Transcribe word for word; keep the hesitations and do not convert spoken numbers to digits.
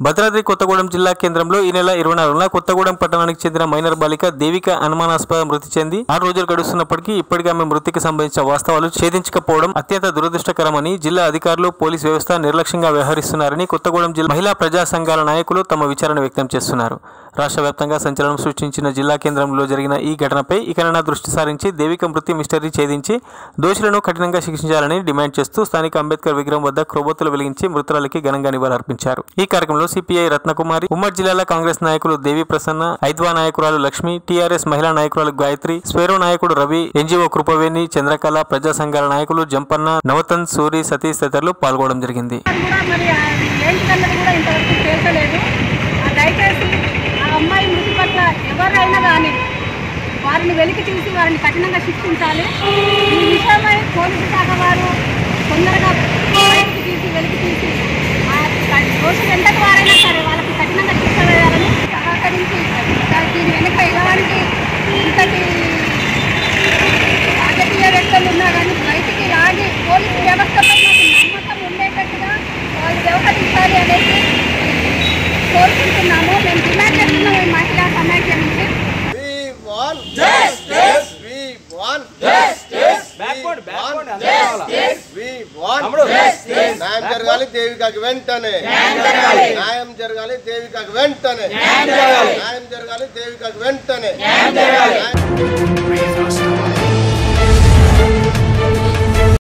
భద్రాద్రి కొత్తగూడెం జిల్లా కేంద్రంలో ఈ నెల ఇరవై నాలుగున కొత్తగూడెం పట్టణానికి చెందిన మైనర్ బాలిక దేవిక అనుమానాస్పద మృతి చెంది ఆరు రోజులు గడుస్తున్నప్పటికీ ఇప్పటికీ ఆమె మృతికి సంబంధించిన వాస్తవాలు ఛేదించకపోవడం అత్యంత దురదృష్టకరమని జిల్లా అధికారులు పోలీసు వ్యవస్థ నిర్లక్ష్యంగా వ్యవహరిస్తున్నారని కొత్తగూడెం జిల్లా మహిళా ప్రజా సంఘాల నాయకులు తమ విచారణ వ్యక్తం చేస్తున్నారు. రాష్ట్ర వ్యాప్తంగా సంచలనం సృష్టించిన జిల్లా కేంద్రంలో జరిగిన ఈ ఘటనపై ఇకనైనా దృష్టి సారించి దేవిక మృతి మిస్టరీ ఛేదించి దోషులను కఠినంగా శిక్షించాలని డిమాండ్ చేస్తూ స్థానిక అంబేద్కర్ విగ్రహం వద్ద క్రొవ్వొత్తులు వెలిగించి మృతురాలికి ఘనంగా నివాళులర్పించారు. ఈ కార్యక్రమంలో సిపిఐ రత్నకుమారి, ఉమ్మడి జిల్లాల కాంగ్రెస్ నాయకులు దేవి ప్రసన్న, ఐద్వా నాయకురాలు లక్ష్మి, టీఆర్ఎస్ మహిళా నాయకురాలు గాయత్రి, స్వేరో నాయకుడు రవి, ఎన్జిఓ కృపవేణి, చంద్రకళ, ప్రజా సంఘాల నాయకులు జంపన్న, నవతన్, సూరి, సతీష్ తదితరులు పాల్గొనడం జరిగింది. అమ్మాయి మృతి పట్ల ఎవరైనా కానీ వారిని వెలికి తీసి వారిని కఠినంగా శిక్షించాలి. ఈ విషయమై పోలీసు శాఖ వారు తొందరగా బయటికి తీసి వెలికి తీసి దోషులు ఎంతటి వారైనా సరే వాళ్ళకి కఠినంగా శిక్ష వేయాలని సహకరించి దీని వెనుక ఎలాంటి ఇంతటి రాజకీయ వ్యక్తులు ఉన్నా కానీ బయటికి లాగి పోలీసు వ్యవస్థ పైన నమ్మకం ఉండేటట్టుగా వాళ్ళు వ్యవహరించాలి అనేది కోరుకుంటున్నాము. మేము డిమాండ్ చేస్తున్నాము ఈ మహిళా సమాఖ్య నుంచి. న్యాయం జరగాలి దేవికకి వెంటనే, న్యాయం జరగాలి దేవికకి వెంటనే, న్యాయం జరగాలి దేవికకి వెంటనే.